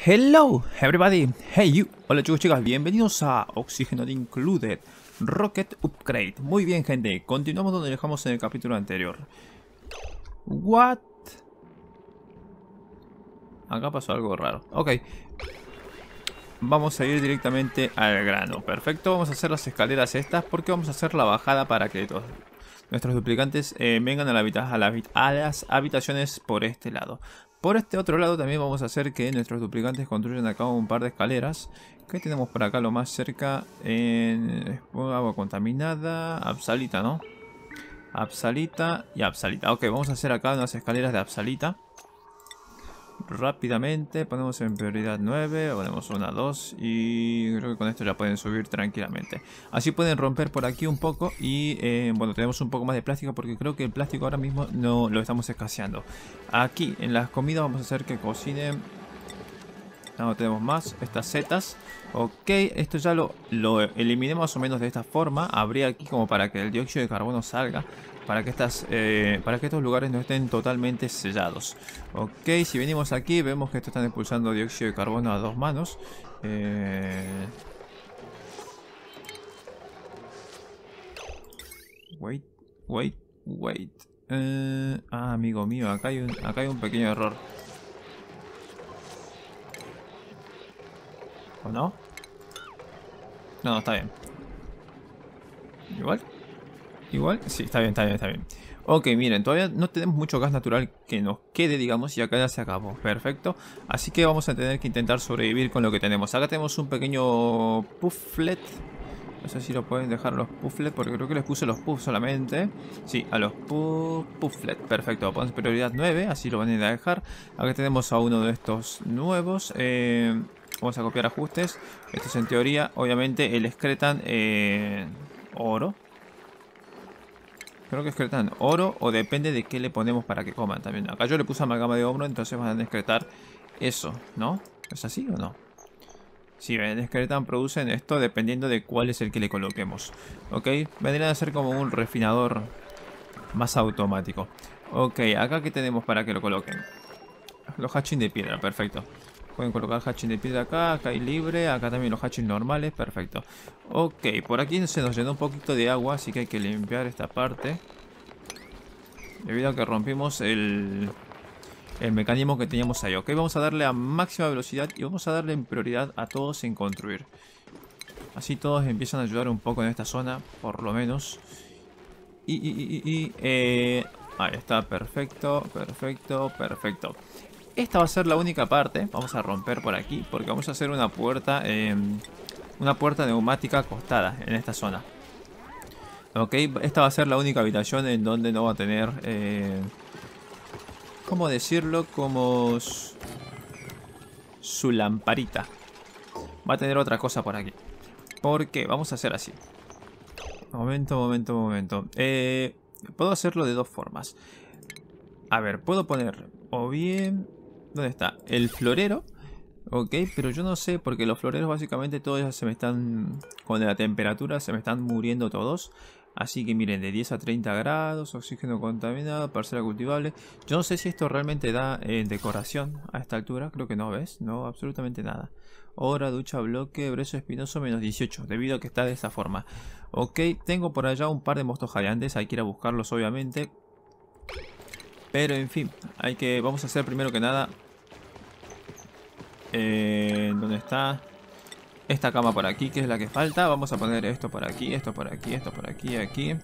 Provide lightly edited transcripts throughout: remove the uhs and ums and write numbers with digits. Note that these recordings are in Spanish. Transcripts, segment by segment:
Hello everybody, hey you, hola chicos chicas, bienvenidos a Oxygen Not Included Rocket Upgrade. Muy bien gente, continuamos donde dejamos en el capítulo anterior. What? Acá pasó algo raro, ok. Vamos a ir directamente al grano, perfecto. Vamos a hacer las escaleras estas porque vamos a hacer la bajada para que todos nuestros duplicantes vengan a las habitaciones por este lado. Por este otro lado también vamos a hacer que nuestros duplicantes construyan acá un par de escaleras. ¿Qué tenemos por acá lo más cerca? Agua contaminada, absalita, ¿no? Absalita y absalita. Ok, vamos a hacer acá unas escaleras de absalita. Rápidamente ponemos en prioridad 9, ponemos 1, 2 y creo que con esto ya pueden subir tranquilamente. Así pueden romper por aquí un poco y bueno, tenemos un poco más de plástico porque creo que el plástico ahora mismo no lo estamos escaseando. Aquí en las comidas vamos a hacer que cocinen. No tenemos más, estas setas. Ok, esto ya lo eliminé más o menos de esta forma. Habría aquí como para que el dióxido de carbono salga. Para que estos lugares no estén totalmente sellados. Ok, si venimos aquí vemos que estos están expulsando dióxido de carbono a dos manos. Wait. Amigo mío, acá hay un pequeño error. ¿O no? No, está bien. Igual, sí, está bien. Ok, miren, todavía no tenemos mucho gas natural que nos quede, digamos, y acá ya se acabó. Perfecto. Así que vamos a tener que intentar sobrevivir con lo que tenemos. Acá tenemos un pequeño pufflet. No sé si lo pueden dejar a los pufflet, porque creo que les puse los puffs solamente. Sí, a los pufflet. Perfecto, ponemos prioridad 9, así lo van a ir a dejar. Acá tenemos a uno de estos nuevos. Vamos a copiar ajustes. Esto es en teoría, obviamente, el excretan oro. Creo que excretan oro o depende de qué le ponemos para que coman también. Acá yo le puse amalgama de hombro, entonces van a excretar eso, ¿no? ¿Es así o no? Sí, ven, excretan, producen esto dependiendo de cuál es el que le coloquemos. Ok, vendrían a ser como un refinador más automático. Ok, acá ¿qué tenemos para que lo coloquen? Los hatching de piedra, perfecto. Pueden colocar hatching de piedra acá hay libre, acá también los hatching normales, perfecto. Ok, por aquí se nos llenó un poquito de agua, así que hay que limpiar esta parte. Debido a que rompimos el mecanismo que teníamos ahí. Ok, vamos a darle a máxima velocidad y vamos a darle en prioridad a todos en construir. Así todos empiezan a ayudar un poco en esta zona, por lo menos. Ahí está, perfecto. Esta va a ser la única parte. Vamos a romper por aquí porque vamos a hacer una puerta neumática acostada en esta zona. Ok, esta va a ser la única habitación en donde no va a tener ¿cómo decirlo? Como su lamparita. Va a tener otra cosa por aquí. ¿Por qué? Vamos a hacer así. Momento. Puedo hacerlo de dos formas. A ver, puedo poner o bien... ¿Dónde está? El florero. Ok, pero yo no sé porque los floreros básicamente todos ya se me están... Con la temperatura se me están muriendo todos. Así que miren, de 10 a 30 grados, oxígeno contaminado, parcela cultivable. Yo no sé si esto realmente da decoración a esta altura. Creo que no, ¿ves? No, absolutamente nada. Hora, ducha, bloque, brezo espinoso, menos 18. Debido a que está de esta forma. Ok, tengo por allá un par de mostos jadeantes. Hay que ir a buscarlos obviamente. Pero en fin, vamos a hacer primero que nada... ¿dónde está? Esta cama por aquí, que es la que falta. Vamos a poner esto por aquí, esto por aquí, esto por aquí, aquí.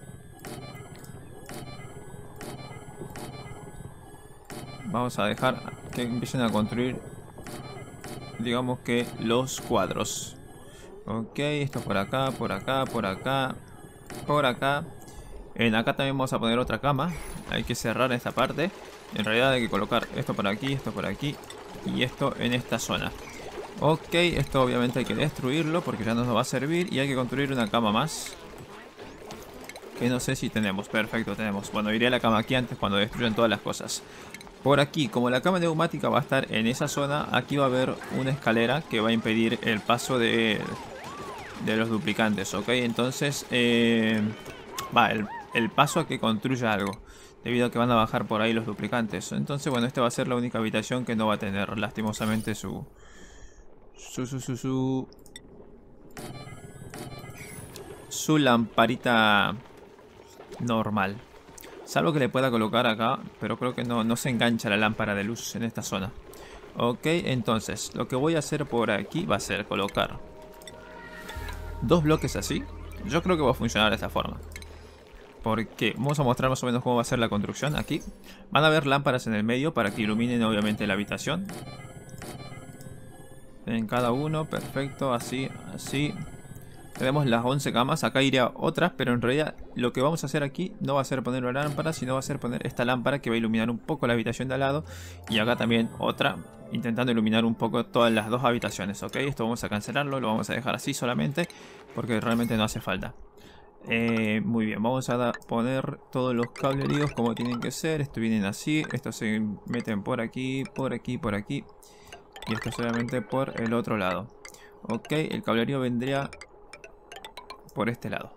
Vamos a dejar que empiecen a construir, digamos que los cuadros. Ok, esto por acá, por acá, por acá, por acá. Acá también vamos a poner otra cama. Hay que cerrar esta parte. En realidad hay que colocar esto por aquí y esto en esta zona. Ok, esto obviamente hay que destruirlo porque ya no nos va a servir. Y hay que construir una cama más, que no sé si tenemos. Perfecto, tenemos. Bueno, iré a la cama aquí antes cuando destruyan todas las cosas. Por aquí, como la cama neumática va a estar en esa zona, aquí va a haber una escalera que va a impedir el paso de los duplicantes. Ok, entonces el paso a que construya algo, debido a que van a bajar por ahí los duplicantes. Entonces bueno, esta va a ser la única habitación que no va a tener lastimosamente su Su lamparita normal. Salvo que le pueda colocar acá, pero creo que no se engancha la lámpara de luz en esta zona. Ok, entonces lo que voy a hacer por aquí va a ser colocar 2 bloques así. Yo creo que va a funcionar de esta forma. Porque vamos a mostrar más o menos cómo va a ser la construcción aquí. Van a haber lámparas en el medio para que iluminen obviamente la habitación. En cada uno, perfecto, así, así. Tenemos las 11 camas, acá iría otras, pero en realidad lo que vamos a hacer aquí no va a ser poner una lámpara, sino va a ser poner esta lámpara que va a iluminar un poco la habitación de al lado. Y acá también otra, intentando iluminar un poco todas las 2 habitaciones, ¿ok? Esto vamos a cancelarlo, lo vamos a dejar así solamente, porque realmente no hace falta. Muy bien, vamos a poner todos los cableríos como tienen que ser. Estos vienen así, estos se meten por aquí, por aquí, por aquí. Y esto solamente por el otro lado. Ok, el cablerío vendría por este lado.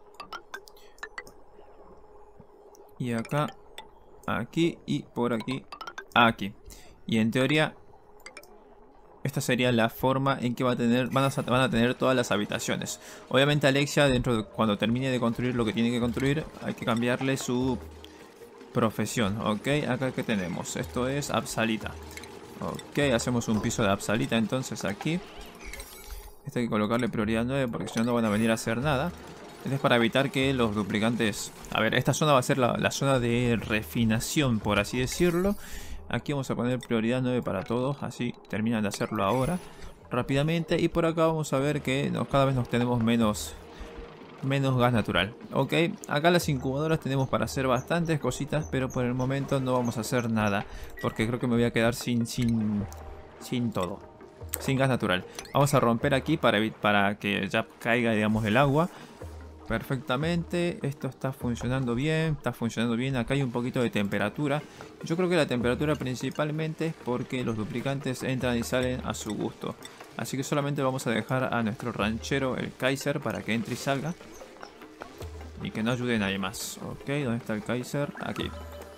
Y acá, aquí y por aquí, aquí. Y en teoría, esta sería la forma en que van a tener todas las habitaciones. Obviamente Alexia, cuando termine de construir lo que tiene que construir, hay que cambiarle su profesión. Ok, acá que tenemos. Esto es Absalita. Ok, hacemos un piso de Absalita entonces aquí. Este hay que colocarle prioridad 9 porque si no, no van a venir a hacer nada. Este es para evitar que los duplicantes... A ver, esta zona va a ser la zona de refinación, por así decirlo. Aquí vamos a poner prioridad 9 para todos, así terminan de hacerlo ahora rápidamente. Y por acá vamos a ver que cada vez nos tenemos menos gas natural. Ok, acá las incubadoras tenemos para hacer bastantes cositas, pero por el momento no vamos a hacer nada, porque creo que me voy a quedar sin todo, sin gas natural. Vamos a romper aquí para que ya caiga, digamos, el agua. Perfectamente, esto está funcionando bien, acá hay un poquito de temperatura. Yo creo que la temperatura principalmente es porque los duplicantes entran y salen a su gusto. Así que solamente vamos a dejar a nuestro ranchero, el Kaiser, para que entre y salga. Y que no ayude a nadie más. Ok, ¿dónde está el Kaiser? Aquí.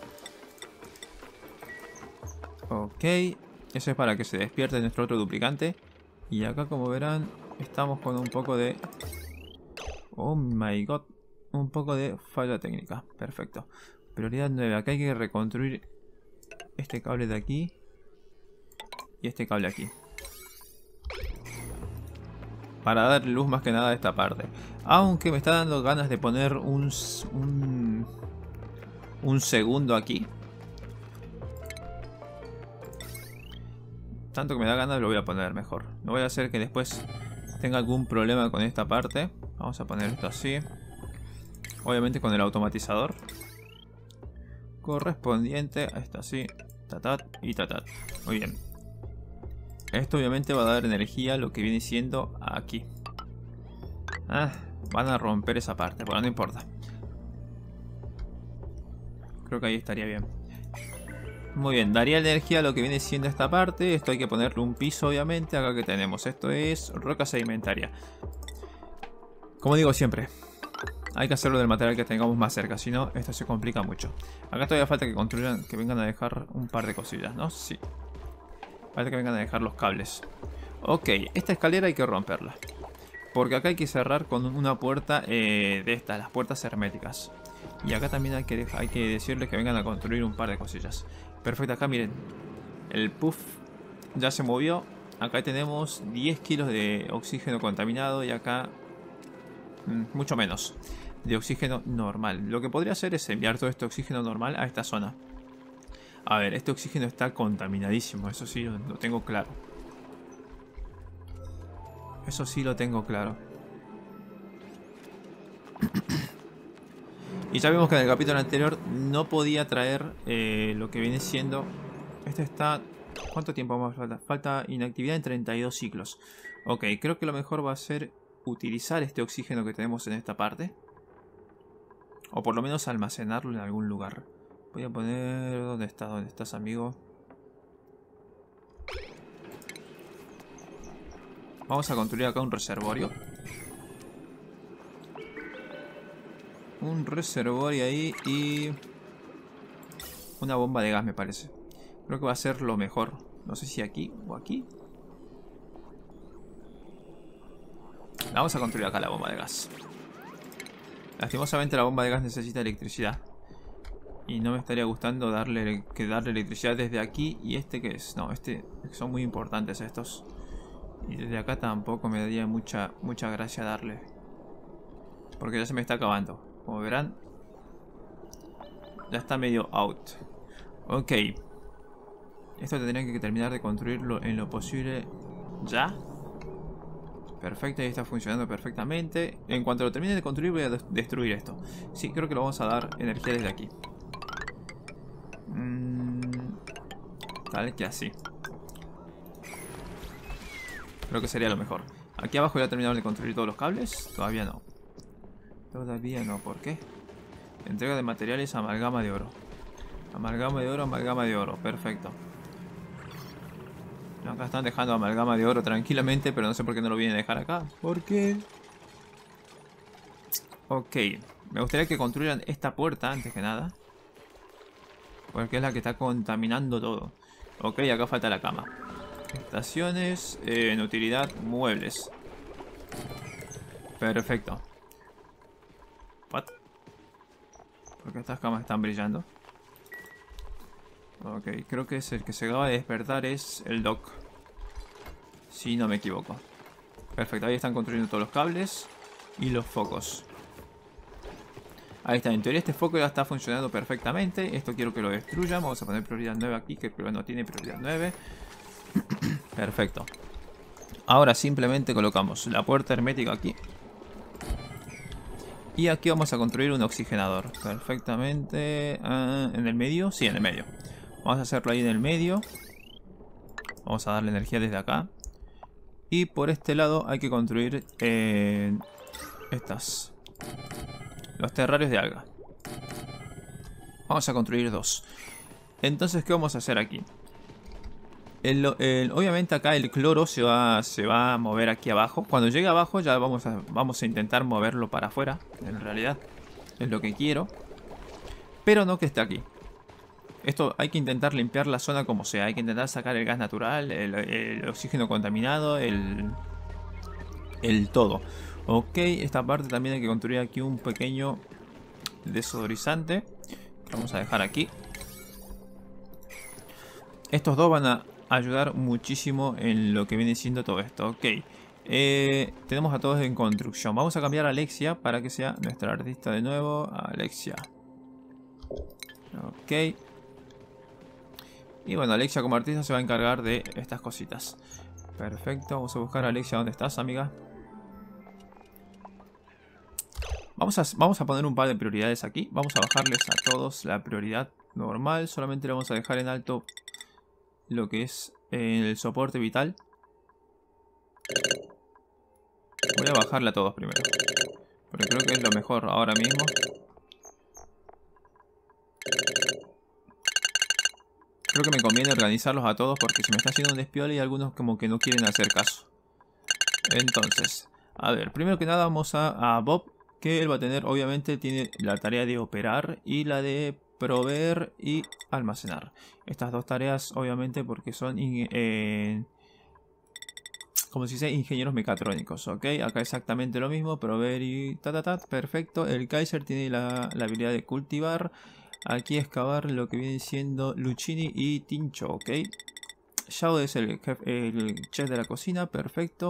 Ok, eso es para que se despierte nuestro otro duplicante. Y acá, como verán, estamos con un poco de... Oh my god. Un poco de falla técnica. Perfecto. Prioridad 9. Acá hay que reconstruir este cable de aquí. Y este cable aquí. Para dar luz más que nada a esta parte. Aunque me está dando ganas de poner un segundo aquí. Tanto que me da ganas, lo voy a poner mejor. No voy a hacer que después tenga algún problema con esta parte. Vamos a poner esto así. Obviamente con el automatizador correspondiente a esto así. Tatat y tatat. Muy bien. Esto obviamente va a dar energía a lo que viene siendo aquí. Van a romper esa parte, bueno, no importa. Creo que ahí estaría bien. Muy bien, daría energía a lo que viene siendo esta parte. Esto hay que ponerle un piso, obviamente. Acá que tenemos, esto es roca sedimentaria. Como digo siempre, hay que hacerlo del material que tengamos más cerca, si no, esto se complica mucho. Acá todavía falta que construyan, que vengan a dejar un par de cosillas, ¿no? Sí. Falta que vengan a dejar los cables. Ok, esta escalera hay que romperla. Porque acá hay que cerrar con una puerta de estas, las puertas herméticas. Y acá también hay que decirles que vengan a construir un par de cosillas. Perfecto, acá miren. El puff ya se movió. Acá tenemos 10 kilos de oxígeno contaminado y acá mucho menos de oxígeno normal. Lo que podría hacer es enviar todo este oxígeno normal a esta zona. A ver, este oxígeno está contaminadísimo, eso sí lo tengo claro. Eso sí lo tengo claro. Y ya vimos que en el capítulo anterior no podía traer lo que viene siendo... Este está... ¿Cuánto tiempo más falta? Falta inactividad en 32 ciclos. Ok, creo que lo mejor va a ser utilizar este oxígeno que tenemos en esta parte. O por lo menos almacenarlo en algún lugar. Voy a poner... ¿Dónde estás? ¿Dónde estás, amigo? Vamos a construir acá un reservorio. Un reservorio ahí y... una bomba de gas, me parece. Creo que va a ser lo mejor. No sé si aquí o aquí. Vamos a construir acá la bomba de gas. Lastimosamente la bomba de gas necesita electricidad. Y no me estaría gustando darle electricidad desde aquí. ¿Y este qué es? No, son muy importantes estos. Y desde acá tampoco me daría mucha gracia darle. Porque ya se me está acabando. Como verán, ya está medio out. Ok. Esto tendría que terminar de construirlo en lo posible ya. Perfecto, ahí está funcionando perfectamente. En cuanto lo termine de construir voy a destruir esto. Sí, creo que lo vamos a dar energía desde aquí. Tal que así. Creo que sería lo mejor. Aquí abajo ya terminado de construir todos los cables. Todavía no. Todavía no, ¿por qué? Entrega de materiales, amalgama de oro. Amalgama de oro, amalgama de oro. Perfecto. Acá están dejando amalgama de oro tranquilamente, pero no sé por qué no lo vienen a dejar acá. ¿Por qué? Ok. Me gustaría que construyeran esta puerta antes que nada. Porque es la que está contaminando todo. Ok, acá falta la cama. Estaciones, en utilidad, muebles. Perfecto. ¿What? ¿Por qué estas camas están brillando? Ok, creo que es el que se acaba de despertar, es el Doc. Si no me equivoco. Perfecto, ahí están construyendo todos los cables y los focos. Ahí está, en teoría este foco ya está funcionando perfectamente. Esto quiero que lo destruyan. Vamos a poner prioridad 9 aquí, que no tiene prioridad 9. Perfecto. Ahora simplemente colocamos la puerta hermética aquí. Y aquí vamos a construir un oxigenador. Perfectamente. ¿En el medio? Sí, en el medio. Vamos a hacerlo ahí en el medio. Vamos a darle energía desde acá. Y por este lado hay que construir los terrarios de alga. Vamos a construir 2. Entonces, ¿qué vamos a hacer aquí? Obviamente acá el cloro se va a mover aquí abajo. Cuando llegue abajo ya vamos a intentar moverlo para afuera. En realidad es lo que quiero. Pero no que esté aquí. Esto hay que intentar limpiar la zona como sea. Hay que intentar sacar el gas natural, el oxígeno contaminado, el todo. Ok, esta parte también hay que construir aquí un pequeño desodorizante. Vamos a dejar aquí. Estos dos van a ayudar muchísimo en lo que viene siendo todo esto. Ok. Tenemos a todos en construcción. Vamos a cambiar a Alexia para que sea nuestra artista de nuevo. Alexia. Ok. Y bueno, Alexia como artista se va a encargar de estas cositas. Perfecto. Vamos a buscar a Alexia. ¿Dónde estás, amiga? Vamos a poner un par de prioridades aquí. Vamos a bajarles a todos la prioridad normal. Solamente le vamos a dejar en alto lo que es el soporte vital. Voy a bajarle a todos primero, porque creo que es lo mejor ahora mismo. Creo que me conviene organizarlos a todos porque se me está haciendo un despiole y algunos como que no quieren hacer caso. Entonces, a ver, primero que nada vamos a Bob, que él va a tener, obviamente tiene la tarea de operar y la de proveer y almacenar. Estas dos tareas obviamente porque son como se dice, ingenieros mecatrónicos. Ok, acá exactamente lo mismo, proveer y perfecto. El Kaiser tiene la habilidad de cultivar. Aquí excavar lo que viene siendo Lucchini y Tincho. Ok, Shao es el chef de la cocina, perfecto.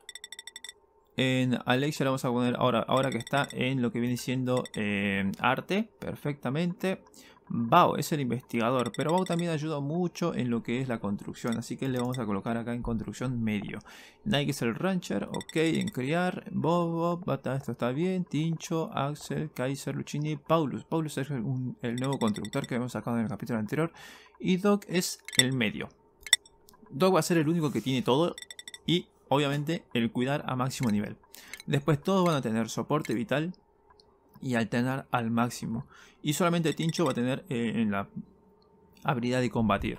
En Alexia le vamos a poner ahora que está en lo que viene siendo arte, perfectamente. Bao es el investigador, pero Bao también ayuda mucho en lo que es la construcción, así que le vamos a colocar acá en construcción medio. Nike es el rancher, ok, en criar. Bob, esto está bien. Tincho, Axel, Kaiser, Lucchini, Paulus. Paulus es el nuevo constructor que hemos sacado en el capítulo anterior. Y Doc es el medio. Doc va a ser el único que tiene todo y obviamente el cuidar a máximo nivel. Después todos van a tener soporte vital y alternar al máximo. Y solamente Tincho va a tener en la habilidad de combatir.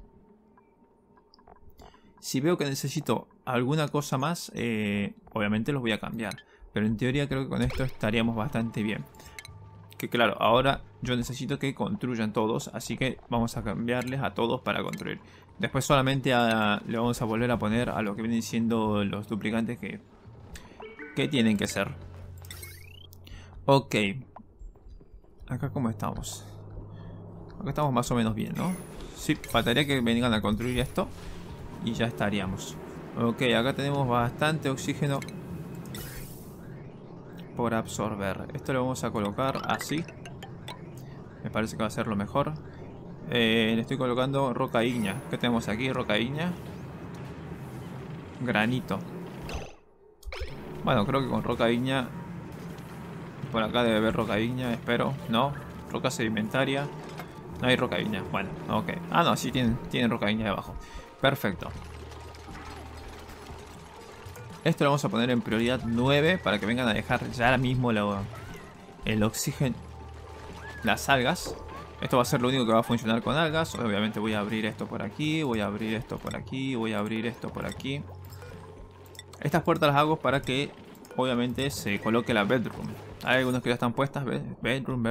Si veo que necesito alguna cosa más, obviamente los voy a cambiar. Pero en teoría creo que con esto estaríamos bastante bien. Que claro, ahora yo necesito que construyan todos, así que vamos a cambiarles a todos para construir. Después solamente le vamos a volver a poner a lo que vienen siendo los duplicantes que que tienen que ser. Ok. Acá cómo estamos. Acá estamos más o menos bien, ¿no? Sí, faltaría que vengan a construir esto y ya estaríamos. Ok, acá tenemos bastante oxígeno por absorber. Esto lo vamos a colocar así. Me parece que va a ser lo mejor. Le estoy colocando roca ígnea. ¿Qué tenemos aquí? Roca ígnea. Granito. Bueno, creo que con roca ígnea. Por acá debe haber roca ígnea, espero. No. Roca sedimentaria. No hay roca ígnea. Bueno, ok. Ah, no, sí tienen roca ígnea debajo. Perfecto. Esto lo vamos a poner en prioridad 9 para que vengan a dejar ya mismo el oxígeno. Las algas. Esto va a ser lo único que va a funcionar con algas. Obviamente voy a abrir esto por aquí. Voy a abrir esto por aquí. Voy a abrir esto por aquí. Estas puertas las hago para que obviamente se coloque la bedroom. Hay algunas que ya están puestas. Bedroom.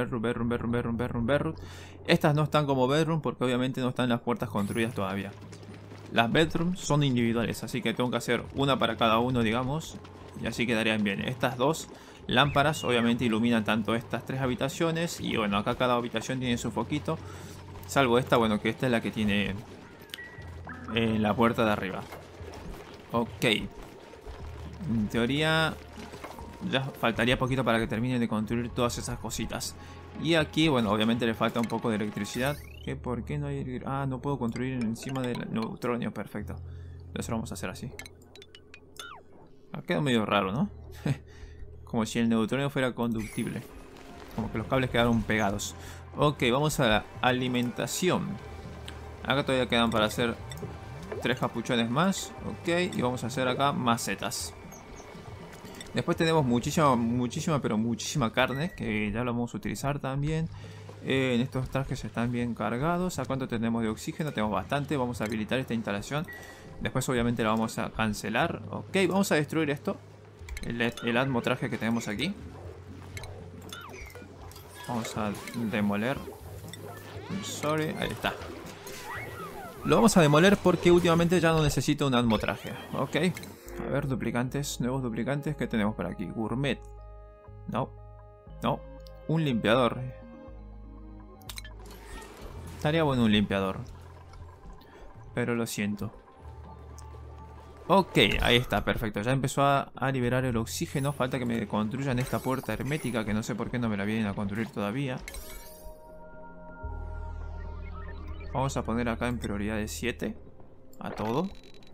Estas no están como bedroom porque obviamente no están las puertas construidas todavía. Las bedrooms son individuales, así que tengo que hacer una para cada uno, digamos. Y así quedarían bien. Estas dos lámparas obviamente iluminan tanto estas 3 habitaciones. Y bueno, acá cada habitación tiene su foquito. Salvo esta, bueno, que esta es la que tiene la puerta de arriba. Ok. En teoría ya faltaría poquito para que terminen de construir todas esas cositas. Y aquí, bueno, obviamente le falta un poco de electricidad. ¿Por qué no hay...? Ah, no puedo construir encima del neutronio. Perfecto. Eso lo vamos a hacer así. Queda medio raro, ¿no? Como si el neutronio fuera conductible. Como que los cables quedaron pegados. Ok, vamos a la alimentación. Acá todavía quedan para hacer 3 capuchones más. Ok, y vamos a hacer acá macetas. Después tenemos muchísima carne, que ya lo vamos a utilizar también. En estos trajes están bien cargados. ¿A cuánto tenemos de oxígeno? Tenemos bastante. Vamos a habilitar esta instalación. Después obviamente la vamos a cancelar. Ok, vamos a destruir esto. El atmotraje que tenemos aquí. Vamos a demoler. Sorry, ahí está. Lo vamos a demoler porque últimamente ya no necesito un atmotraje. Ok. A ver, duplicantes, nuevos duplicantes. ¿Qué tenemos por aquí? Gourmet. No. No. Un limpiador. Estaría bueno un limpiador. Pero lo siento. Ok, ahí está, perfecto. Ya empezó a liberar el oxígeno. Falta que me construyan esta puerta hermética, que no sé por qué no me la vienen a construir todavía. Vamos a poner acá en prioridad de 7. A todo.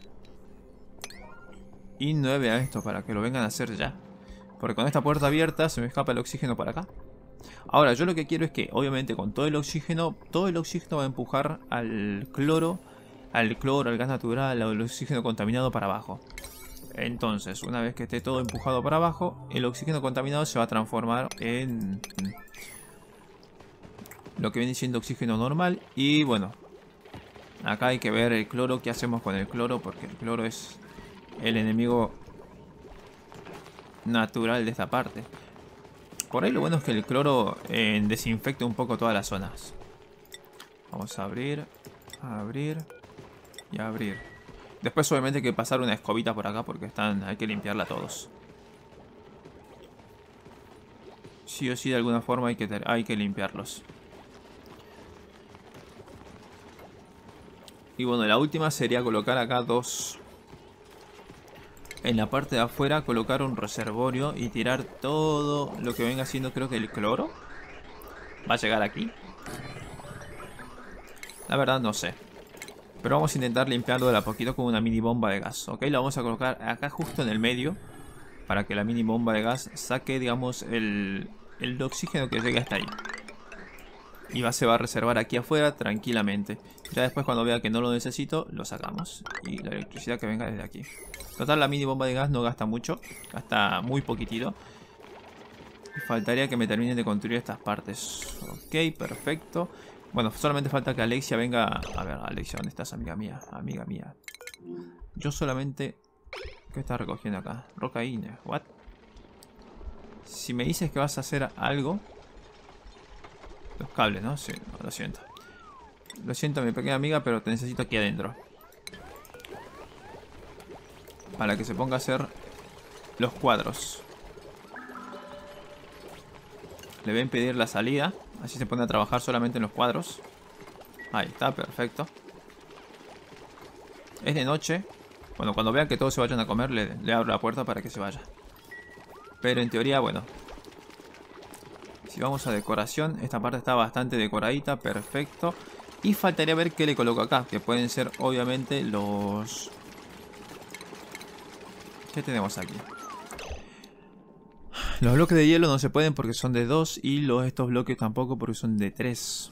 Y 9 a esto para que lo vengan a hacer ya. Porque con esta puerta abierta se me escapa el oxígeno para acá. Ahora, yo lo que quiero es que, obviamente, con todo el oxígeno va a empujar al cloro, al gas natural, al oxígeno contaminado para abajo. Entonces, una vez que esté todo empujado para abajo, el oxígeno contaminado se va a transformar en lo que viene siendo oxígeno normal. Y bueno, acá hay que ver el cloro, qué hacemos con el cloro, porque el cloro es el enemigo natural de esta parte. Por ahí lo bueno es que el cloro desinfecta un poco todas las zonas. Vamos a abrir, y abrir. Después obviamente hay que pasar una escobita por acá porque hay que limpiarla todos. Sí o sí, de alguna forma hay que limpiarlos. Y bueno, la última sería colocar acá dos. En la parte de afuera colocar un reservorio y tirar todo lo que venga siendo, creo que el cloro. ¿Va a llegar aquí? La verdad no sé. Pero vamos a intentar limpiarlo de a poquito con una mini bomba de gas. Ok, la vamos a colocar acá justo en el medio. Para que la mini bomba de gas saque, digamos, el oxígeno que llegue hasta ahí. Y se va a reservar aquí afuera tranquilamente. Ya después cuando vea que no lo necesito, lo sacamos. Y la electricidad que venga desde aquí. Total, la mini bomba de gas no gasta mucho. Gasta muy poquitito. Y faltaría que me terminen de construir estas partes. Ok, perfecto. Bueno, solamente falta que Alexia venga. A ver, Alexia, ¿dónde estás, amiga mía? Amiga mía. Yo solamente... ¿Qué estás recogiendo acá? Roca ígnea. ¿What? Si me dices que vas a hacer algo... Los cables, ¿no? Sí, no, lo siento. Lo siento, mi pequeña amiga, pero te necesito aquí adentro. Para que se ponga a hacer los cuadros. Le voy a impedir la salida. Así se pone a trabajar solamente en los cuadros. Ahí está, perfecto. Es de noche. Bueno, cuando vean que todos se vayan a comer, le abro la puerta para que se vaya. Pero en teoría, bueno. Si vamos a decoración, esta parte está bastante decoradita, perfecto. Y faltaría ver qué le coloco acá, que pueden ser obviamente los... ¿Qué tenemos aquí? Los bloques de hielo no se pueden porque son de 2 y estos bloques tampoco porque son de 3.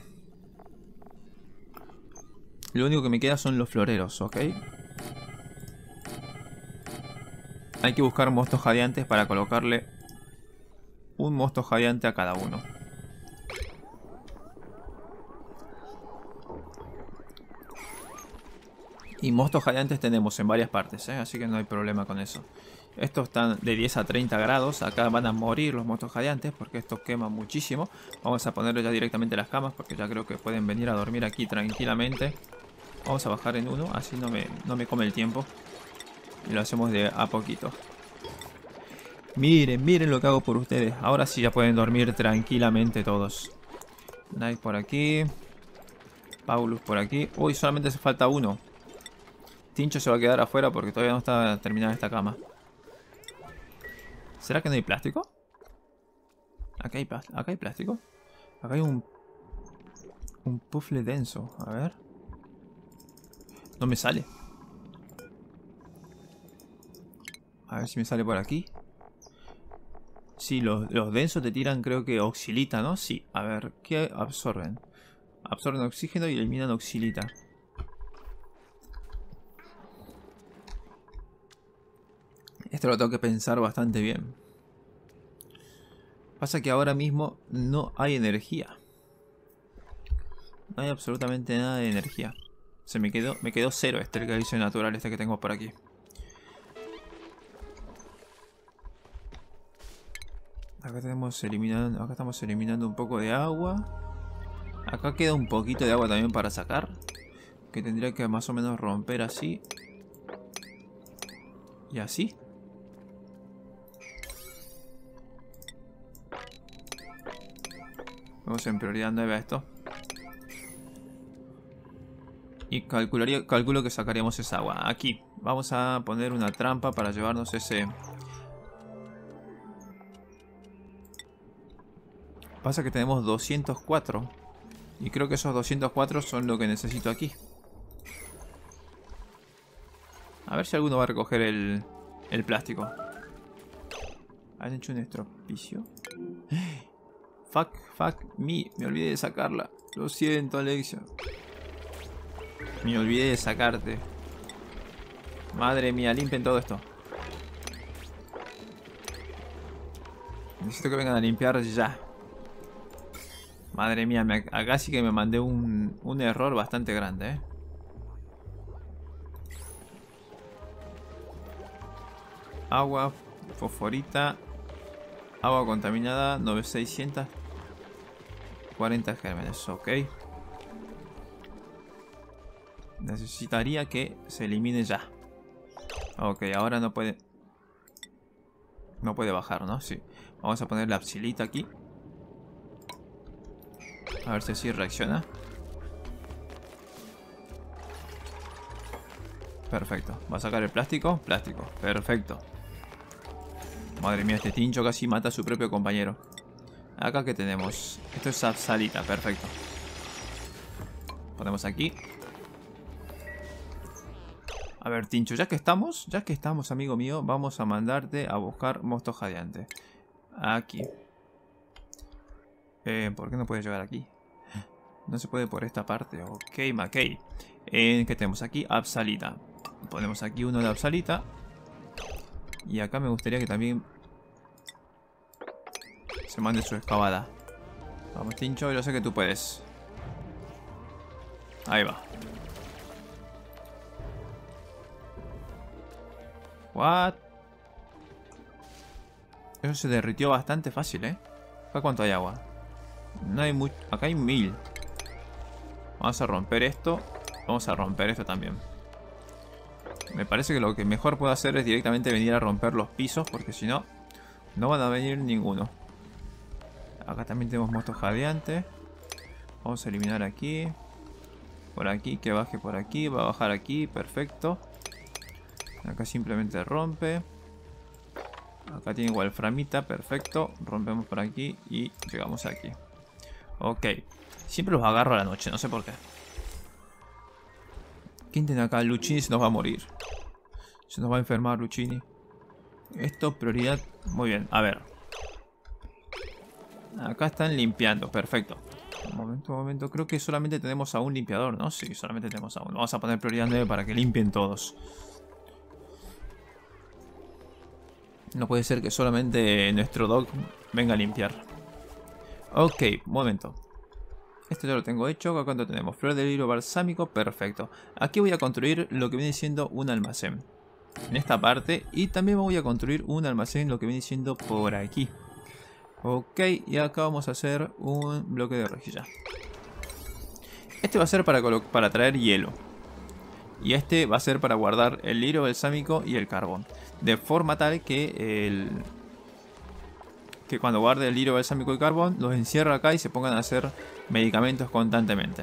Lo único que me queda son los floreros, ¿ok? Hay que buscar mostos jadeantes para colocarle un mosto jadeante a cada uno. Y mostos jadeantes tenemos en varias partes, así que no hay problema con eso. Estos están de 10 a 30 grados. Acá van a morir los mostos jadeantes porque estos queman muchísimo. Vamos a ponerle ya directamente las camas porque ya creo que pueden venir a dormir aquí tranquilamente. Vamos a bajar en uno, así no me come el tiempo. Y lo hacemos de a poquito. Miren, miren lo que hago por ustedes. Ahora sí ya pueden dormir tranquilamente todos. Night por aquí. Paulus por aquí. Uy, solamente hace falta uno. Tincho se va a quedar afuera porque todavía no está terminada esta cama. ¿Será que no hay plástico? Acá hay plástico. Acá hay un puzzle denso. A ver. No me sale. A ver si me sale por aquí. Sí, los densos te tiran, creo que oxilita, ¿no? Sí. A ver, ¿qué absorben? Absorben oxígeno y eliminan oxilita. Esto lo tengo que pensar bastante bien. Pasa que ahora mismo no hay energía. No hay absolutamente nada de energía. Me quedó cero este el galicio natural este que tengo por aquí. Acá estamos eliminando un poco de agua. Acá queda un poquito de agua también para sacar. Que tendría que más o menos romper así. Y así. Vamos en prioridad 9 a esto. Y calculo que sacaríamos esa agua. Aquí. Vamos a poner una trampa para llevarnos ese... Pasa que tenemos 204. Y creo que esos 204 son lo que necesito aquí. A ver si alguno va a recoger el plástico. ¿Han hecho un estropicio? Fuck me. Me olvidé de sacarla. Lo siento, Alexia. Me olvidé de sacarte. Madre mía, limpien todo esto. Necesito que vengan a limpiar ya. Madre mía, acá sí que me mandé un error bastante grande, Agua, fosforita. Agua contaminada, 9640 gérmenes, ok. Necesitaría que se elimine ya. Ok, ahora no puede... No puede bajar, ¿no? Sí. Vamos a poner la absilita aquí. A ver si así reacciona. Perfecto. ¿Va a sacar el plástico? Plástico. Perfecto. Madre mía, este tincho casi mata a su propio compañero. Acá que tenemos. Esto es absalita. Perfecto. Ponemos aquí. A ver, Tincho, ya que estamos, amigo mío, vamos a mandarte a buscar mosto jadeante. Aquí. ¿Por qué no puedes llegar aquí? No se puede por esta parte. Ok, McKay. ¿Qué tenemos aquí? Absalita. Ponemos aquí uno de absalita. Y acá me gustaría que también se mande su excavada. Vamos, Tincho, yo sé que tú puedes. Ahí va. What? Eso se derritió bastante fácil, ¿Acá cuánto hay agua? No hay mucho. Acá hay 1000. Vamos a romper esto. Vamos a romper esto también. Me parece que lo que mejor puedo hacer es directamente venir a romper los pisos, porque si no, no van a venir ninguno. Acá también tenemos monstruos jadeantes. Vamos a eliminar aquí. Por aquí, que baje por aquí. Va a bajar aquí, perfecto. Acá simplemente rompe. Acá tiene wolframita, perfecto. Rompemos por aquí y llegamos aquí. Ok. Siempre los agarro a la noche, no sé por qué. ¿Quién tiene acá? Luchini se nos va a morir. Se nos va a enfermar Luchini. Esto, prioridad. Muy bien, a ver. Acá están limpiando, perfecto. Un momento. Creo que solamente tenemos a un limpiador, ¿no? Sí, solamente tenemos a uno. Vamos a poner prioridad 9 para que limpien todos. No puede ser que solamente nuestro dog venga a limpiar. Ok, momento. Esto ya lo tengo hecho. Acá cuánto tenemos. Flor de liro balsámico, perfecto. Aquí voy a construir lo que viene siendo un almacén. En esta parte. Y también voy a construir un almacén, lo que viene siendo por aquí. Ok, y acá vamos a hacer un bloque de rejilla. Este va a ser para traer hielo. Y este va a ser para guardar el liro balsámico y el carbón. De forma tal que cuando guarde el liro balsámico y carbón, los encierra acá y se pongan a hacer medicamentos constantemente.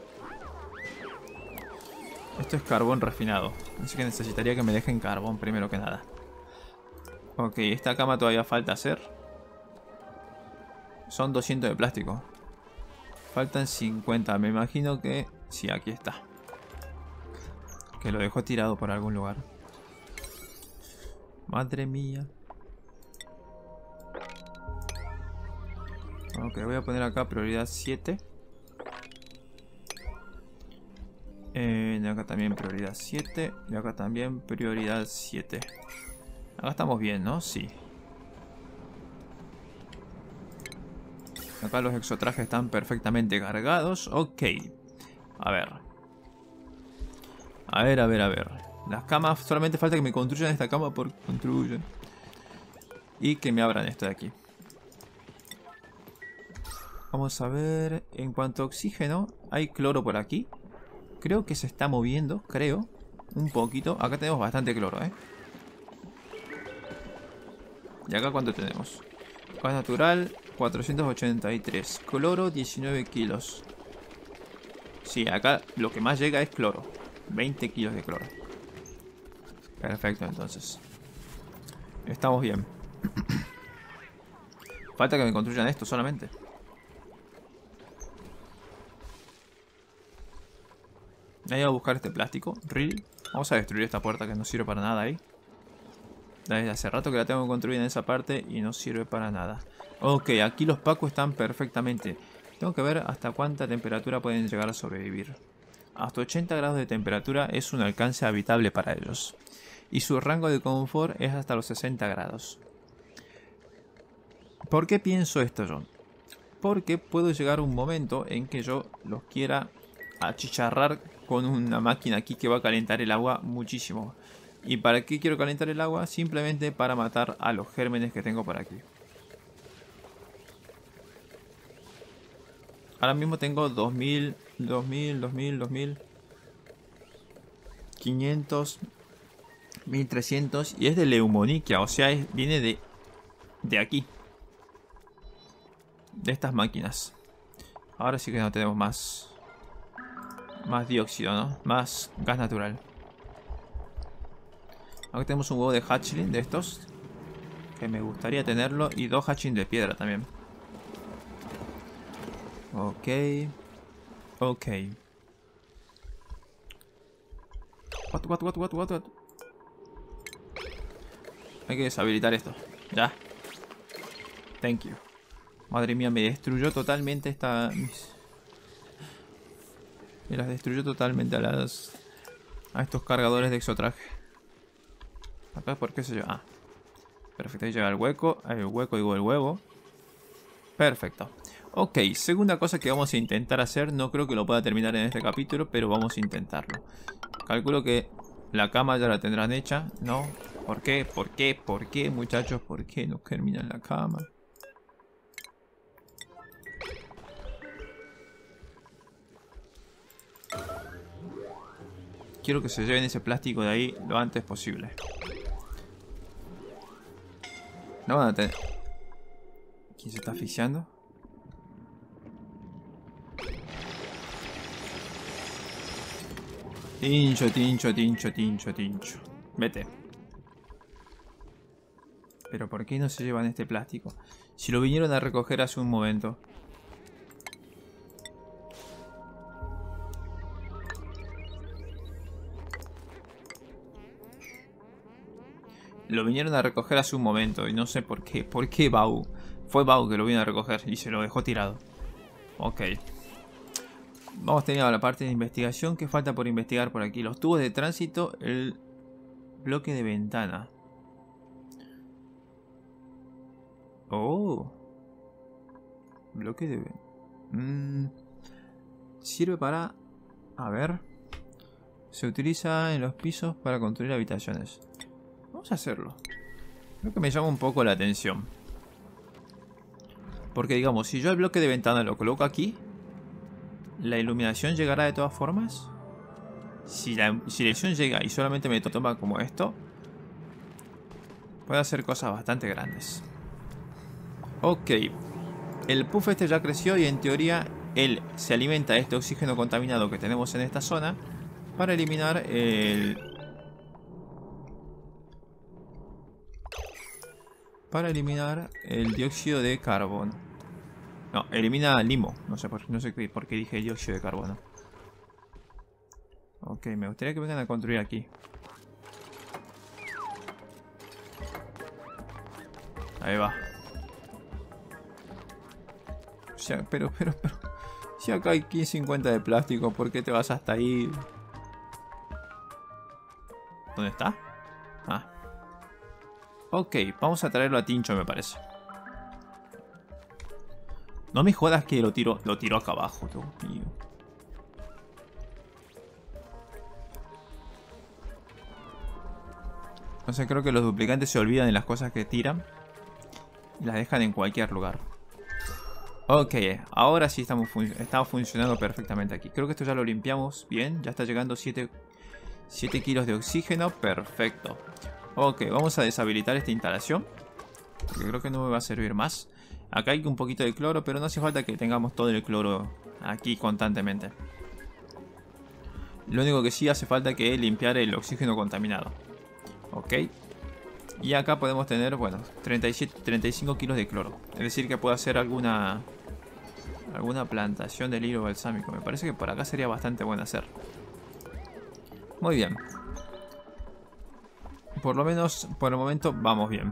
Esto es carbón refinado. Así que necesitaría que me dejen carbón primero que nada. Ok, esta cama todavía falta hacer. Son 200 de plástico. Faltan 50. Me imagino que... sí, aquí está. Que lo dejó tirado por algún lugar. Madre mía. Ok, voy a poner acá prioridad 7. Y acá también prioridad 7. Y acá también prioridad 7. Acá estamos bien, ¿no? Sí. Acá los exotrajes están perfectamente cargados. Ok. A ver. A ver. Las camas, solamente falta que me construyan esta cama por construyen. Y que me abran esto de aquí. Vamos a ver. En cuanto a oxígeno, hay cloro por aquí. Creo que se está moviendo, creo. Un poquito. Acá tenemos bastante cloro, ¿eh? ¿Y acá cuánto tenemos? Gas natural, 483. Cloro, 19 kilos. Sí, acá lo que más llega es cloro. 20 kilos de cloro. Perfecto, entonces. Estamos bien. Falta que me construyan esto solamente. Ahí voy a buscar este plástico. ¿Really? Vamos a destruir esta puerta que no sirve para nada ahí. Desde hace rato que la tengo construida en esa parte y no sirve para nada. Ok, aquí los pacos están perfectamente. Tengo que ver hasta cuánta temperatura pueden llegar a sobrevivir. Hasta 80 grados de temperatura es un alcance habitable para ellos. Y su rango de confort es hasta los 60 grados. ¿Por qué pienso esto yo? Porque puede llegar un momento en que yo los quiera achicharrar con una máquina aquí que va a calentar el agua muchísimo. ¿Y para qué quiero calentar el agua? Simplemente para matar a los gérmenes que tengo por aquí. Ahora mismo tengo 2000, 500, 1300 y es de leumoniquia, o sea, viene de aquí. De estas máquinas. Ahora sí que no tenemos más dióxido, ¿no? Más gas natural. Aquí tenemos un huevo de hatchling de estos. Que me gustaría tenerlo. Y 2 hatchling de piedra también. Ok. Ok. What? Hay que deshabilitar esto. Ya. Thank you. Madre mía, me destruyó totalmente esta... Me las destruyó totalmente a estos cargadores de exotraje. Acá, ¿por qué se lleva? Ah. Perfecto, ahí llega el hueco. El hueco, digo, el huevo. Perfecto. Ok, segunda cosa que vamos a intentar hacer. No creo que lo pueda terminar en este capítulo, pero vamos a intentarlo. Calculo que la cama ya la tendrán hecha, ¿no? ¿Por qué? ¿Por qué, muchachos? ¿Por qué no terminan la cama? quiero que se lleven ese plástico de ahí lo antes posible. No van a tener... ¿Quién se está asfixiando? Tincho, tincho, tincho, tincho, tincho. Vete. Pero ¿por qué no se llevan este plástico? Si lo vinieron a recoger hace un momento. Lo vinieron a recoger hace un momento y no sé por qué. ¿Por qué Bau? Fue Bau que lo vino a recoger y se lo dejó tirado. Ok. Vamos teniendo a la parte de investigación. ¿Qué falta por investigar por aquí? Los tubos de tránsito, el bloque de ventana. Oh. Bloque de... Sirve para... A ver. Se utiliza en los pisos para construir habitaciones. Vamos a hacerlo. Creo que me llama un poco la atención. Porque digamos, si yo el bloque de ventana lo coloco aquí, ¿la iluminación llegará de todas formas? Si la iluminación llega y solamente me toma como esto, puede hacer cosas bastante grandes. Ok. El puff este ya creció y en teoría él se alimenta de este oxígeno contaminado que tenemos en esta zona para eliminar el... dióxido de carbono. No, elimina limo. No sé por qué dije dióxido de carbono. Ok, me gustaría que vengan a construir aquí. Ahí va. O sea, pero. Si acá hay 1550 de plástico, ¿por qué te vas hasta ahí? ¿Dónde está? Ah. Ok, vamos a traerlo a Tincho, me parece. No me jodas que lo tiro acá abajo, Dios mío. No sé, creo que los duplicantes se olvidan de las cosas que tiran y las dejan en cualquier lugar. Ok, ahora sí estamos funcionando perfectamente aquí. Creo que esto ya lo limpiamos bien. Ya está llegando 7 kilos de oxígeno. Perfecto. Ok, vamos a deshabilitar esta instalación, porque creo que no me va a servir más. Acá hay un poquito de cloro, pero no hace falta que tengamos todo el cloro aquí constantemente. Lo único que sí hace falta que es limpiar el oxígeno contaminado. Ok. Y acá podemos tener, bueno, 35 kilos de cloro. Es decir, que puedo hacer alguna plantación de hilo balsámico. Me parece que por acá sería bastante bueno hacer. Muy bien. Por lo menos, por el momento, vamos bien.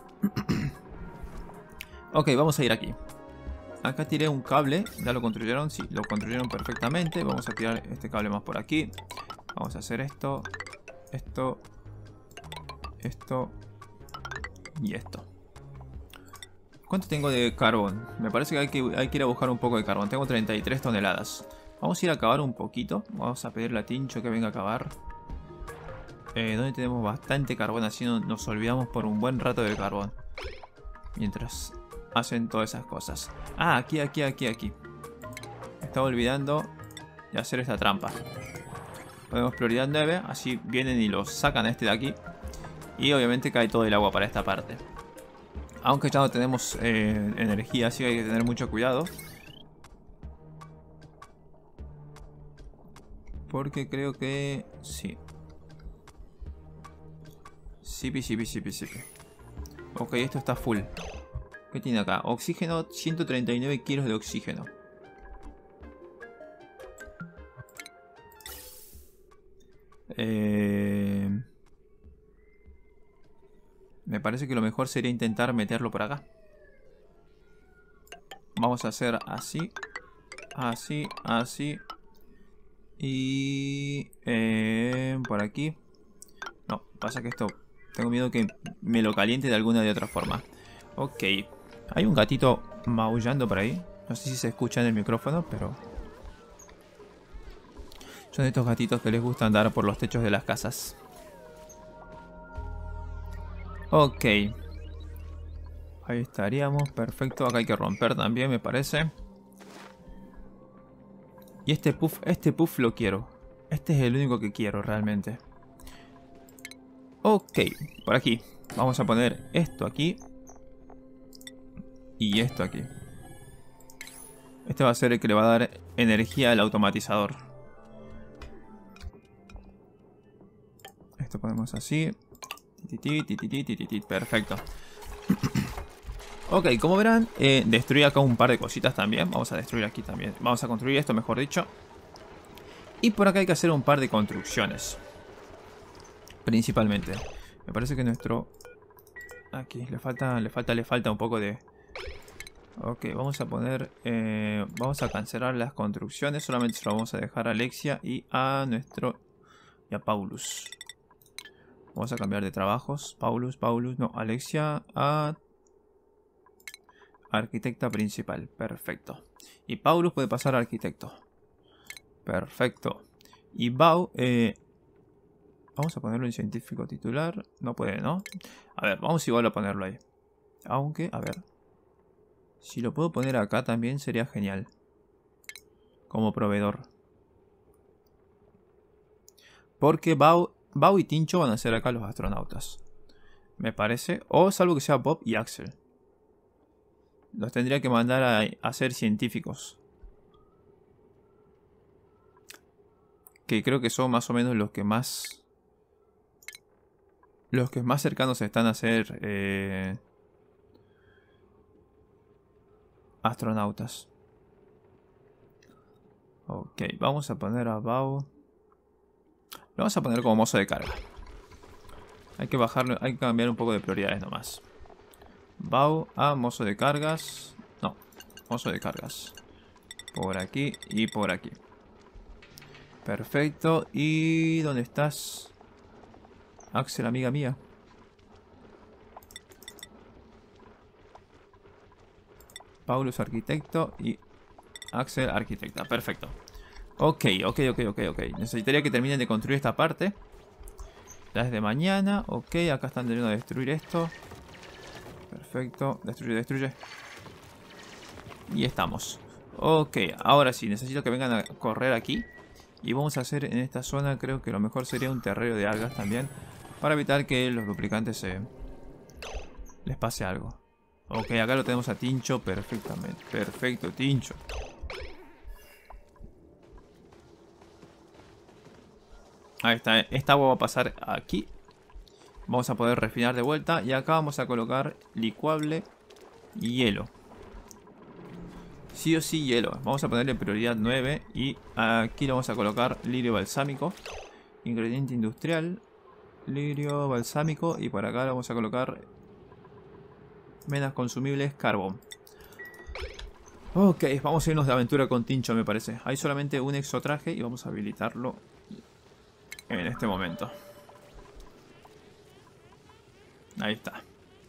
Ok, vamos a ir aquí. Acá tiré un cable. ¿Ya lo construyeron? Sí, lo construyeron perfectamente. Vamos a tirar este cable más por aquí. Vamos a hacer esto. Esto. Esto. Y esto. ¿Cuánto tengo de carbón? Me parece que hay que ir a buscar un poco de carbón. Tengo 33 toneladas. Vamos a ir a cavar un poquito. Vamos a pedirle a Tincho que venga a cavar. Donde tenemos bastante carbón. Así no nos olvidamos por un buen rato del carbón. Mientras hacen todas esas cosas. Ah, aquí. Estaba olvidando de hacer esta trampa. Ponemos prioridad 9. Así vienen y lo sacan a este de aquí. Y obviamente cae todo el agua para esta parte. Aunque ya no tenemos energía, así que hay que tener mucho cuidado. Porque creo que... sí. Sí. Ok, esto está full. ¿Qué tiene acá? Oxígeno, 139 kilos de oxígeno. Me parece que lo mejor sería intentar meterlo por acá. Vamos a hacer así. Así. Y... por aquí. No, pasa que esto... tengo miedo que me lo caliente de alguna de otra forma. Ok. Hay un gatito maullando por ahí. No sé si se escucha en el micrófono, pero... son estos gatitos que les gusta andar por los techos de las casas. Ok. Ahí estaríamos, perfecto. Acá hay que romper también, me parece. Y este puff lo quiero. Este es el único que quiero realmente. Ok, por aquí. Vamos a poner esto aquí. Y esto aquí. Este va a ser el que le va a dar energía al automatizador. Esto ponemos así. Perfecto. Ok, como verán, destruí acá un par de cositas también. Vamos a destruir aquí también. Vamos a construir esto, mejor dicho. Y por acá hay que hacer un par de construcciones. Principalmente. Me parece que nuestro... Aquí, le falta un poco de... Ok, vamos a poner... vamos a cancelar las construcciones. Solamente se lo vamos a dejar a Alexia y a nuestro... Y a Paulus. Vamos a cambiar de trabajos. Paulus, no, Alexia a... Arquitecta principal, perfecto. Y Paulus puede pasar a arquitecto. Perfecto. Y Bau, vamos a ponerlo en científico titular. No puede, ¿no? A ver, vamos igual a ponerlo ahí. Aunque, a ver. Si lo puedo poner acá también sería genial. Como proveedor. Porque Bau y Tincho van a ser acá los astronautas. Me parece. O salvo que sea Bob y Axel. Los tendría que mandar a ser científicos. Que creo que son más o menos los que más... Los que más cercanos están a ser... astronautas. Ok, vamos a poner a Bao. Lo vamos a poner como mozo de carga. Hay que bajarlo, hay que cambiar un poco de prioridades nomás. Bao a mozo de cargas. No, mozo de cargas. Por aquí y por aquí. Perfecto. ¿Y dónde estás? Axel, amiga mía. Paulus, arquitecto. Y Axel, arquitecta. Perfecto. Ok. Necesitaría que terminen de construir esta parte. Ya es de mañana. Ok, acá están teniendo a destruir esto. Perfecto. Destruye. Y estamos. Ok, ahora sí, necesito que vengan a correr aquí. Y vamos a hacer en esta zona, creo que lo mejor sería un terreno de algas también. Para evitar que los duplicantes les pase algo. Ok, acá lo tenemos a Tincho perfectamente. Perfecto, Tincho. Ahí está, esta agua va a pasar aquí. Vamos a poder refinar de vuelta. Y acá vamos a colocar licuable y hielo. Sí o sí hielo. Vamos a ponerle prioridad 9. Y aquí le vamos a colocar lirio balsámico. Ingrediente industrial. Lirio balsámico. Y por acá le vamos a colocar menas consumibles, carbón. Ok, vamos a irnos de aventura con Tincho, me parece. Hay solamente un exotraje y vamos a habilitarlo en este momento. Ahí está.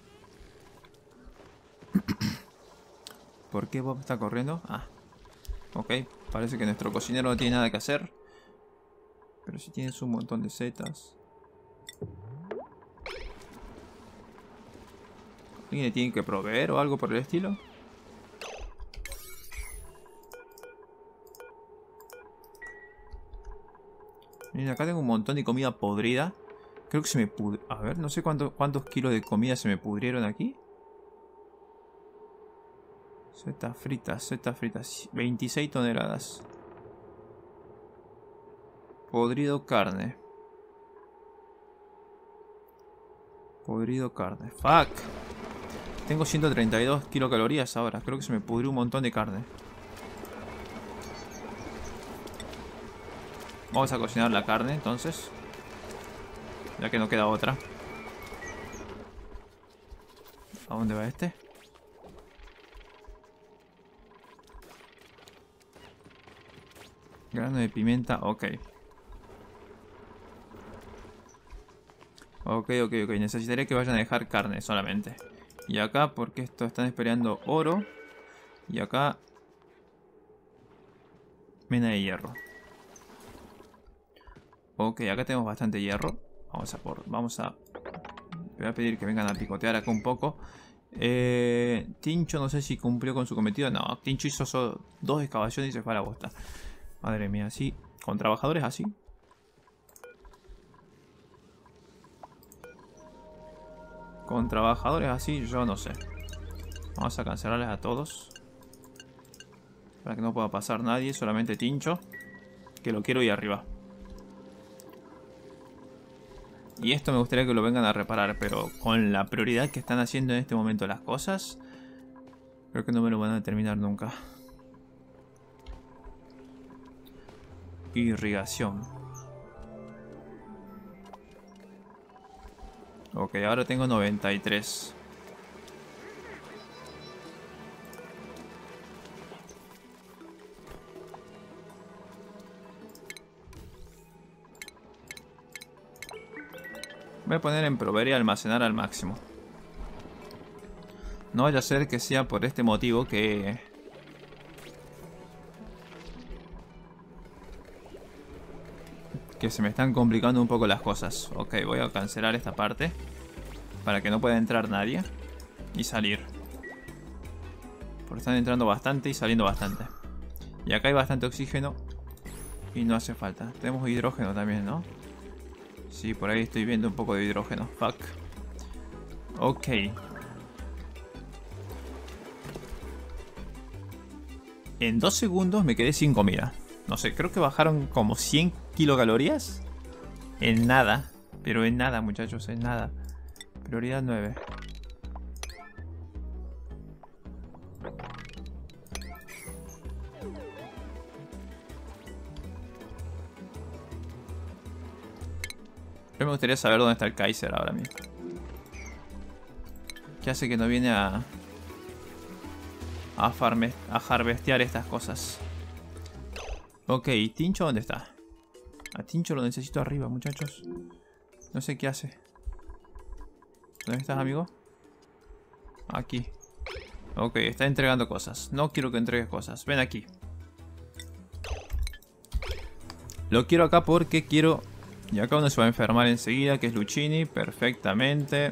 ¿Por qué Bob está corriendo? Ah, ok. Parece que nuestro cocinero no tiene nada que hacer. Pero si tienes un montón de setas. ¿Alguien le tiene que proveer o algo por el estilo? Miren, acá tengo un montón de comida podrida. Creo que se me pudrió. A ver, no sé cuántos kilos de comida se me pudrieron aquí. Setas fritas. 26 toneladas. Podrido carne. Fuck. Tengo 132 kilocalorías ahora. Creo que se me pudrió un montón de carne. Vamos a cocinar la carne entonces. Ya que no queda otra. ¿A dónde va este? Grano de pimienta, ok. Ok. Necesitaré que vayan a dejar carne solamente. Y acá, porque esto están esperando oro. Y acá... mena de hierro. Ok, acá tenemos bastante hierro. Vamos a... voy a pedir que vengan a picotear acá un poco. Tincho no sé si cumplió con su cometido. No, Tincho hizo solo 2 excavaciones y se fue a la bosta. Madre mía, así. Con trabajadores así. Con trabajadores así, yo no sé. Vamos a cancelarles a todos. Para que no pueda pasar nadie, solamente Tincho. Que lo quiero ir arriba. Y esto me gustaría que lo vengan a reparar, pero con la prioridad que están haciendo en este momento las cosas, creo que no me lo van a terminar nunca. Irrigación. Ok, ahora tengo 93. Voy a poner en proveer y almacenar al máximo. No vaya a ser que sea por este motivo que se me están complicando un poco las cosas. Ok, voy a cancelar esta parte para que no pueda entrar nadie y salir. Porque están entrando bastante y saliendo bastante. Y acá hay bastante oxígeno y no hace falta. Tenemos hidrógeno también, ¿no? Sí, por ahí estoy viendo un poco de hidrógeno. Fuck. Ok. En 2 segundos me quedé sin comida. No sé, creo que bajaron como 100 kilocalorías. En nada. Pero en nada, muchachos, en nada. Prioridad 9. Yo me gustaría saber dónde está el Kaiser ahora mismo. ¿Qué hace que no viene a harvestear estas cosas? Ok, Tincho, ¿dónde está? A Tincho lo necesito arriba, muchachos. No sé qué hace. ¿Dónde estás, amigo? Aquí. Ok, está entregando cosas. No quiero que entregues cosas. Ven aquí. Lo quiero acá porque quiero... Y acá uno se va a enfermar enseguida, que es Luchini. Perfectamente.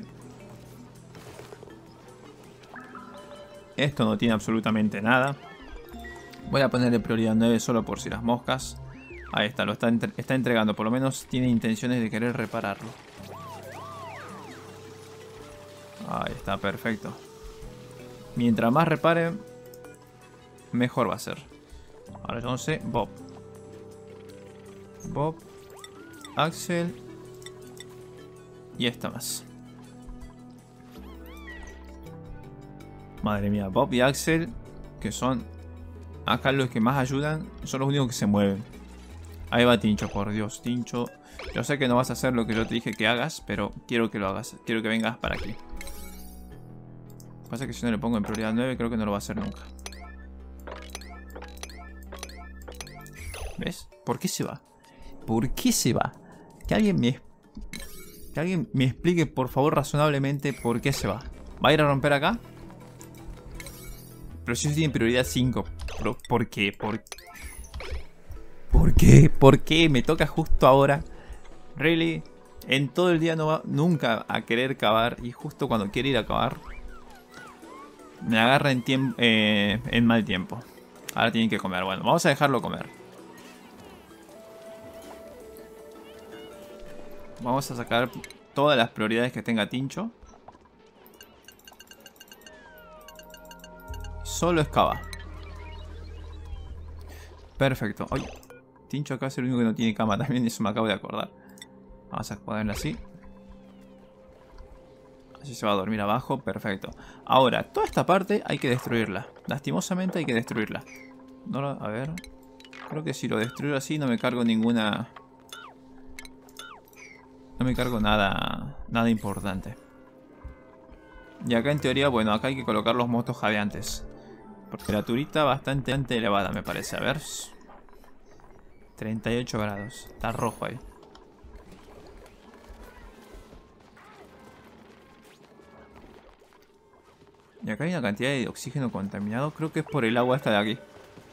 Esto no tiene absolutamente nada. Voy a ponerle prioridad 9 solo por si las moscas. Ahí está, lo está entregando. Por lo menos tiene intenciones de querer repararlo. Ahí está, perfecto. Mientras más repare, mejor va a ser. Ahora yo no sé, Bob. Bob, Axel y esta más. Madre mía, Bob y Axel, que son acá los que más ayudan, son los únicos que se mueven. Ahí va Tincho, por Dios, Tincho. Yo sé que no vas a hacer lo que yo te dije que hagas, pero quiero que lo hagas. Quiero que vengas para aquí. Lo que pasa es que si no le pongo en prioridad 9, creo que no lo va a hacer nunca. ¿Ves? ¿Por qué se va? ¿Por qué se va? Que alguien me explique, por favor, razonablemente por qué se va. ¿Va a ir a romper acá? Pero si tiene prioridad 5. ¿Por qué? ¿Por qué? ¿Por qué? Me toca justo ahora. ¿Really? En todo el día no va nunca a querer cavar. Y justo cuando quiere ir a cavar, me agarra en mal tiempo. Ahora tienen que comer. Bueno, vamos a dejarlo comer. Vamos a sacar todas las prioridades que tenga Tincho. Solo excava. Perfecto. Ay, Tincho acá es el único que no tiene cama también, eso me acabo de acordar. Vamos a ponerlo así. Así se va a dormir abajo, perfecto. Ahora, toda esta parte hay que destruirla. Lastimosamente hay que destruirla. No, a ver. Creo que si lo destruyo así no me cargo ninguna... No me cargo nada importante. Y acá en teoría, bueno, acá hay que colocar los motos jadeantes. Temperaturita bastante elevada me parece, a ver. 38 grados, está rojo ahí. Y acá hay una cantidad de oxígeno contaminado, creo que es por el agua esta de aquí.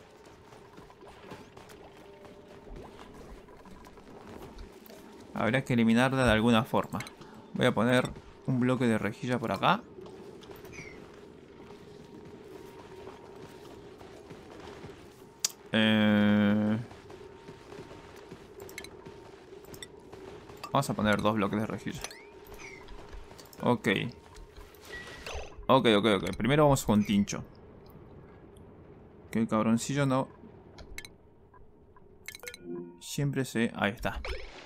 Habría que eliminarla de alguna forma. Voy a poner un bloque de rejilla por acá. Vamos a poner 2 bloques de rejilla. Ok. Ok. Primero vamos con Tincho. Que el cabroncillo no... Siempre se... Ahí está.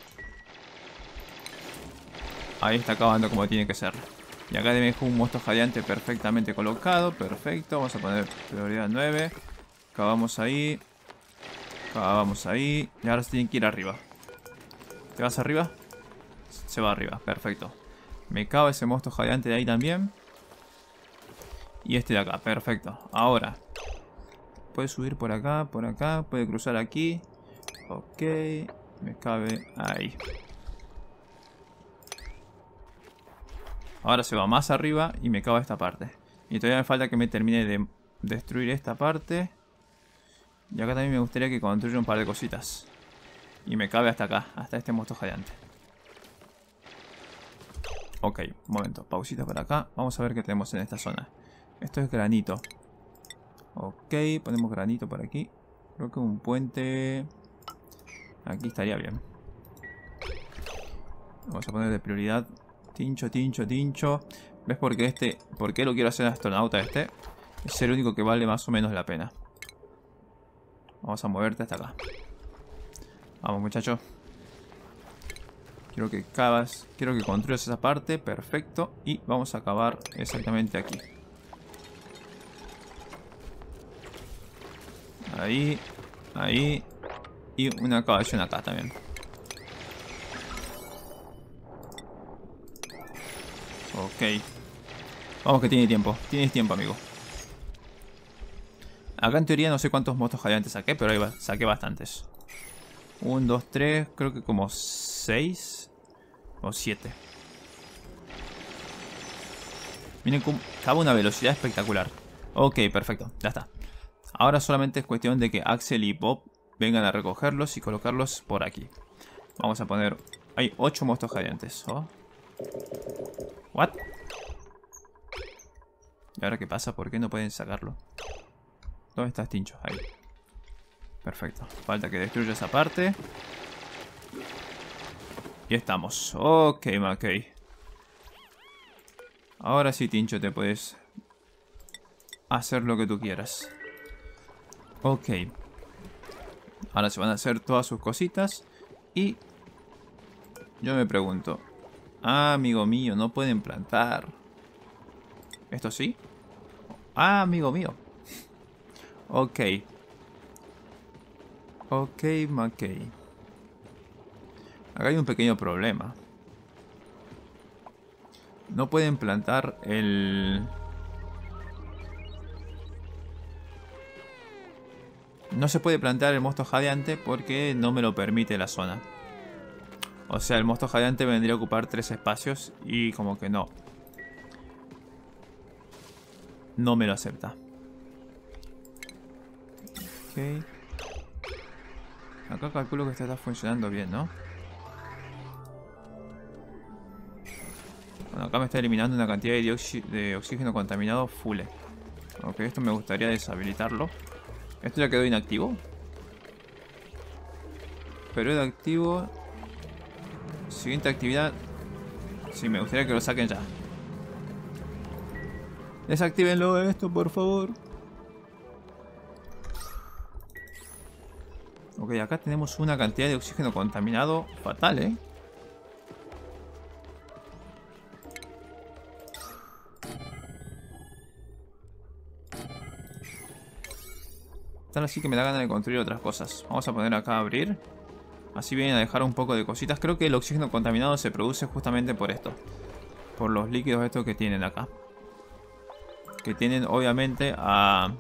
Ahí está acabando como tiene que ser. Y acá me dejó un monstruo jadeante perfectamente colocado. Perfecto. Vamos a poner prioridad 9. Acabamos ahí. Acabamos ahí. Y ahora se tiene que ir arriba. ¿Te vas arriba? Se va arriba. Perfecto. Me cago ese monstruo jadeante de ahí también. Y este de acá. Perfecto. Ahora. Puede subir por acá. Puede cruzar aquí. Ok. Me cabe ahí. Ahora se va más arriba y me cago esta parte. Y todavía me falta que me termine de destruir esta parte. Y acá también me gustaría que construya un par de cositas. Y me cabe hasta acá, hasta este monstruo gigante. Ok, un momento, pausita por acá. Vamos a ver qué tenemos en esta zona. Esto es granito. Ok, ponemos granito por aquí. Creo que un puente... Aquí estaría bien. Vamos a poner de prioridad Tincho. ¿Ves por qué lo quiero hacer astronauta este? Es el único que vale más o menos la pena. Vamos a moverte hasta acá. Vamos, muchacho. Quiero que construyas esa parte. Perfecto. Y vamos a acabar exactamente aquí. Ahí. Ahí. Y una excavación acá también. Ok. Vamos que tiene tiempo. Tienes tiempo, amigo. Acá en teoría no sé cuántos monstruos jadeantes saqué, pero ahí saqué bastantes. 1, 2, 3, creo que como 6 o 7. Miren cómo cabe una velocidad espectacular. Ok, perfecto, ya está. Ahora solamente es cuestión de que Axel y Bob vengan a recogerlos y colocarlos por aquí. Vamos a poner... Hay 8 monstruos jadeantes. Oh. ¿What? ¿Y ahora qué pasa? ¿Por qué no pueden sacarlo? ¿Dónde está Tincho? Ahí. Perfecto. Falta que destruya esa parte. Y estamos. Ok, McKay. Ahora sí, Tincho, te puedes hacer lo que tú quieras. Ok. Ahora se van a hacer todas sus cositas. Y yo me pregunto. Ah, amigo mío, no pueden plantar. ¿Esto sí? Ah, amigo mío. Ok. Ok, McKay. Acá hay un pequeño problema. No pueden plantar el... No se puede plantar el monstruo jadeante porque no me lo permite la zona. O sea, el monstruo jadeante vendría a ocupar 3 espacios y como que no. No me lo acepta. Ok. Acá calculo que esto está funcionando bien, ¿no? Bueno, acá me está eliminando una cantidad de oxígeno contaminado full. Ok, esto me gustaría deshabilitarlo. ¿Esto ya quedó inactivo? Periodo activo. Siguiente actividad. Sí, me gustaría que lo saquen ya. Desactívenlo esto, por favor. Ok, acá tenemos una cantidad de oxígeno contaminado fatal, ¿eh? Tal así que me da ganas de construir otras cosas. Vamos a poner acá a abrir. Así vienen a dejar un poco de cositas. Creo que el oxígeno contaminado se produce justamente por esto. Por los líquidos estos que tienen acá. Que tienen obviamente a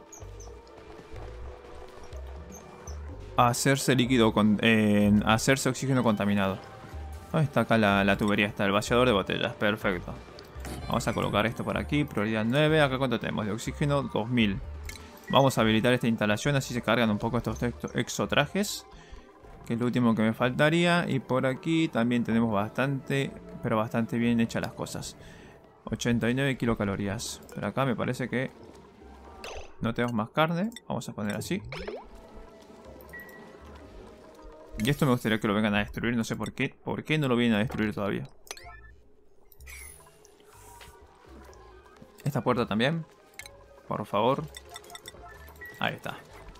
hacerse líquido a hacerse oxígeno contaminado. ¿Dónde está acá la tubería? Está el vaciador de botellas. Perfecto. Vamos a colocar esto por aquí. Prioridad 9. Acá cuánto tenemos de oxígeno. 2000. Vamos a habilitar esta instalación. Así se cargan un poco estos exotrajes. Que es lo último que me faltaría. Y por aquí también tenemos bastante, pero bastante bien hechas las cosas. 89 kilocalorías. Pero acá me parece que no tenemos más carne. Vamos a poner así. Y esto me gustaría que lo vengan a destruir. No sé por qué. ¿Por qué no lo vienen a destruir todavía? Esta puerta también. Por favor. Ahí está.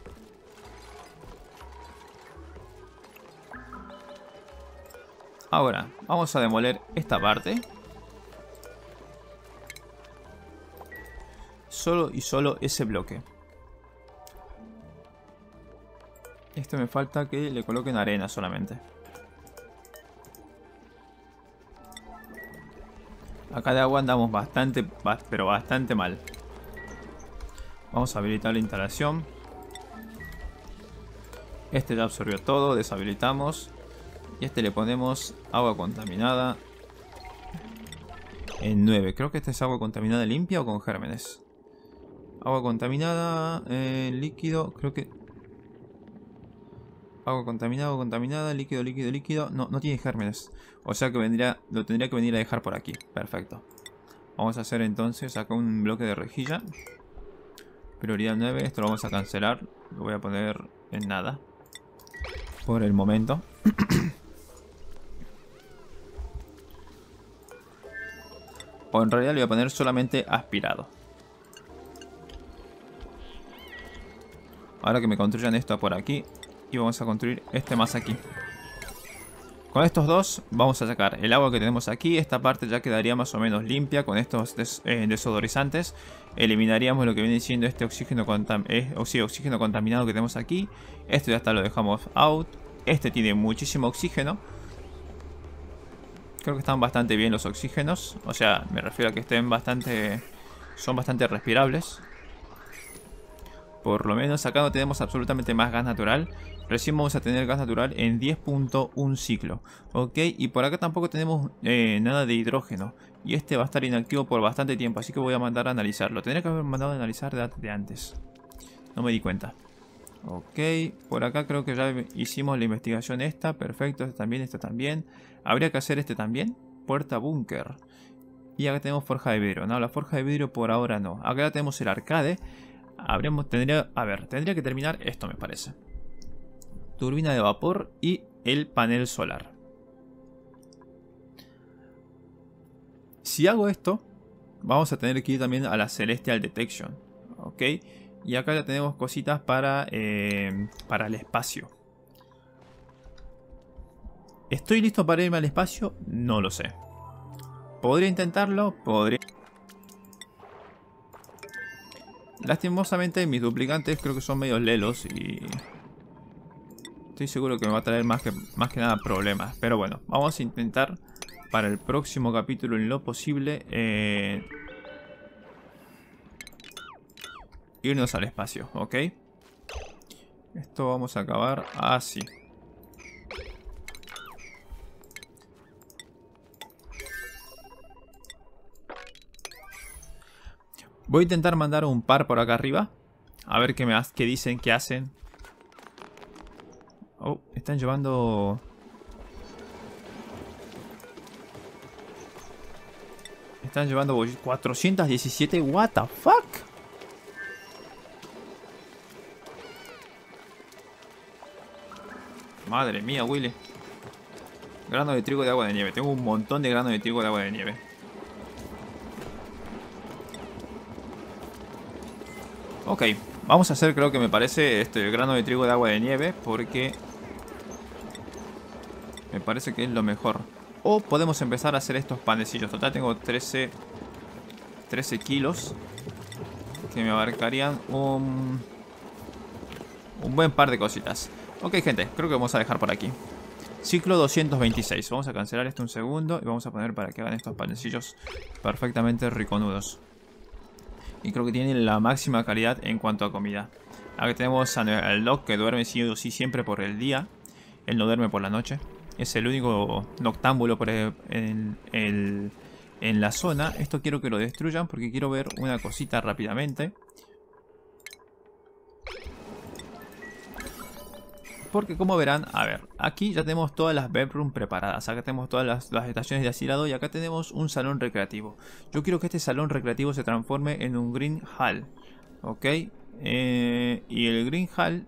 Ahora, vamos a demoler esta parte. Solo y solo ese bloque. Este me falta que le coloquen arena solamente. Acá de agua andamos bastante, pero bastante mal. Vamos a habilitar la instalación. Este ya absorbió todo, deshabilitamos. Y este le ponemos agua contaminada en 9. Creo que este es agua contaminada limpia o con gérmenes. Agua contaminada, líquido, creo que... Agua contaminada, líquido, líquido, líquido. No, no tiene gérmenes. O sea que lo tendría que venir a dejar por aquí. Perfecto. Vamos a hacer entonces acá un bloque de rejilla. Prioridad 9. Esto lo vamos a cancelar. Lo voy a poner en nada. Por el momento. O en realidad le voy a poner solamente aspirado. Ahora que me construyan esto por aquí. Y vamos a construir este más aquí. Con estos dos vamos a sacar el agua que tenemos aquí. Esta parte ya quedaría más o menos limpia con estos desodorizantes. Eliminaríamos lo que viene siendo este oxígeno, oxígeno contaminado que tenemos aquí. Esto ya está, lo dejamos out. Este tiene muchísimo oxígeno. Creo que están bastante bien los oxígenos. O sea, me refiero a que estén bastante... Son bastante respirables. Por lo menos acá no tenemos absolutamente más gas natural. Recién vamos a tener gas natural en 10.1 ciclo. Ok, y por acá tampoco tenemos nada de hidrógeno. Y este va a estar inactivo por bastante tiempo. Así que voy a mandar a analizarlo. Tendría que haber mandado a analizar de antes. No me di cuenta. Ok, por acá creo que ya hicimos la investigación esta. Perfecto, este también, este también. Habría que hacer este también. Puerta búnker. Y acá tenemos forja de vidrio. No, la forja de vidrio por ahora no. Acá tenemos el arcade. Tendría que terminar esto, me parece. Turbina de vapor y el panel solar. Si hago esto, vamos a tener que ir también a la Celestial Detection. Ok. Y acá ya tenemos cositas para el espacio. ¿Estoy listo para irme al espacio? No lo sé. ¿Podría intentarlo? Podría. Lastimosamente mis duplicantes creo que son medio lelos y... Estoy seguro que me va a traer más que nada problemas. Pero bueno, vamos a intentar para el próximo capítulo en lo posible irnos al espacio, ¿ok? Esto vamos a acabar así. Voy a intentar mandar un par por acá arriba. A ver qué dicen, qué hacen. Oh, están llevando... Están llevando 417. What the fuck? Madre mía, Willy. Grano de trigo de agua de nieve. Tengo un montón de grano de trigo de agua de nieve. Ok, vamos a hacer, creo que me parece, el grano de trigo de agua de nieve, porque me parece que es lo mejor. O podemos empezar a hacer estos panecillos. Total tengo 13 kilos, que me abarcarían un buen par de cositas. Ok, gente, creo que vamos a dejar por aquí. Ciclo 226. Vamos a cancelar esto un segundo y vamos a poner para que hagan estos panecillos perfectamente riconudos. Y creo que tienen la máxima calidad en cuanto a comida. Acá tenemos al Doc, que duerme sí o sí siempre por el día. Él no duerme por la noche. Es el único noctámbulo en la zona. Esto quiero que lo destruyan porque quiero ver una cosita rápidamente. Porque como verán, a ver, aquí ya tenemos todas las bedroom preparadas. Acá tenemos todas las estaciones de asilado y acá tenemos un salón recreativo. Yo quiero que este salón recreativo se transforme en un green hall. Ok. Y el green hall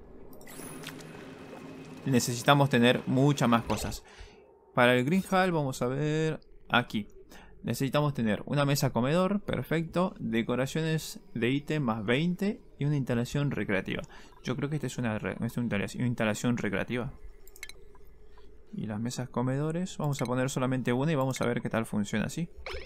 necesitamos tener muchas más cosas. Para el green hall vamos a ver aquí. Necesitamos tener una mesa comedor, perfecto. Decoraciones de ítem más 20 y una instalación recreativa. Yo creo que esta es una instalación recreativa. Y las mesas comedores, vamos a poner solamente una y vamos a ver qué tal funciona así.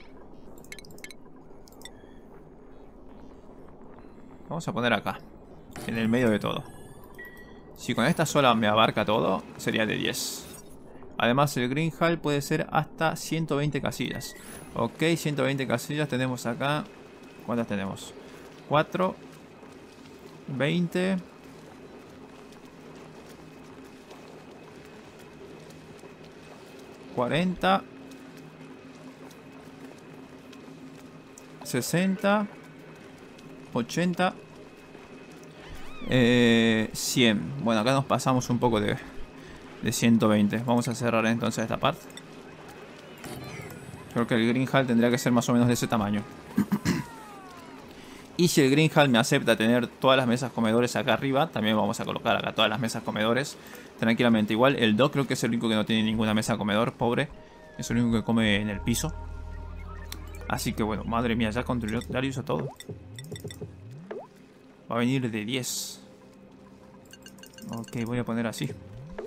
Vamos a poner acá, en el medio de todo. Si con esta sola me abarca todo, sería de 10. Además el Green Hall puede ser hasta 120 casillas. Ok, 120 casillas tenemos acá. ¿Cuántas tenemos? 4, 20, 40, 60, 80, 100. Bueno, acá nos pasamos un poco de 120. Vamos a cerrar entonces esta parte. Creo que el Green Hall tendría que ser más o menos de ese tamaño. Y si el Green Hall me acepta tener todas las mesas comedores acá arriba, también vamos a colocar acá todas las mesas comedores tranquilamente. Igual el Doc creo que es el único que no tiene ninguna mesa comedor, pobre. Es el único que come en el piso. Así que bueno, madre mía, ya construyó Darius a todo. Va a venir de 10. Ok, voy a poner así.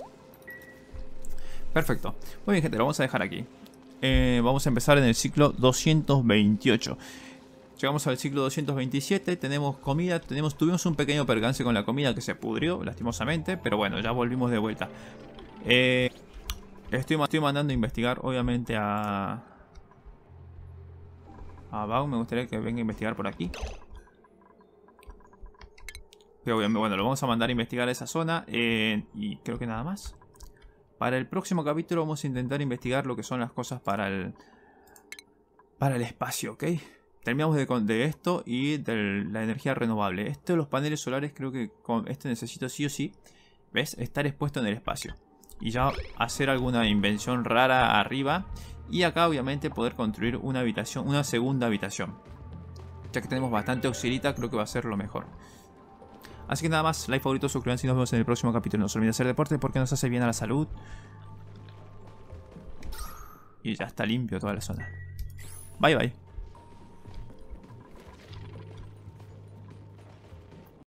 Perfecto. Muy bien, gente, lo vamos a dejar aquí. Vamos a empezar en el ciclo 228. Llegamos al ciclo 227. Tenemos comida. Tuvimos un pequeño percance con la comida que se pudrió, lastimosamente. Pero bueno, ya volvimos de vuelta. Estoy mandando a investigar, obviamente, a Bau. Me gustaría que venga a investigar por aquí. Pero bueno, lo vamos a mandar a investigar esa zona. Y creo que nada más. Para el próximo capítulo vamos a intentar investigar lo que son las cosas para el espacio, ¿ok? Terminamos de esto y de la energía renovable. Esto de los paneles solares creo que con este necesito sí o sí, ¿ves? Estar expuesto en el espacio. Y ya hacer alguna invención rara arriba. Y acá obviamente poder construir una habitación, una segunda habitación. Ya que tenemos bastante auxilita, creo que va a ser lo mejor. Así que nada más, like, favorito, suscríbanse y nos vemos en el próximo capítulo. No se olviden hacer deporte porque nos hace bien a la salud. Y ya está limpio toda la zona. Bye bye.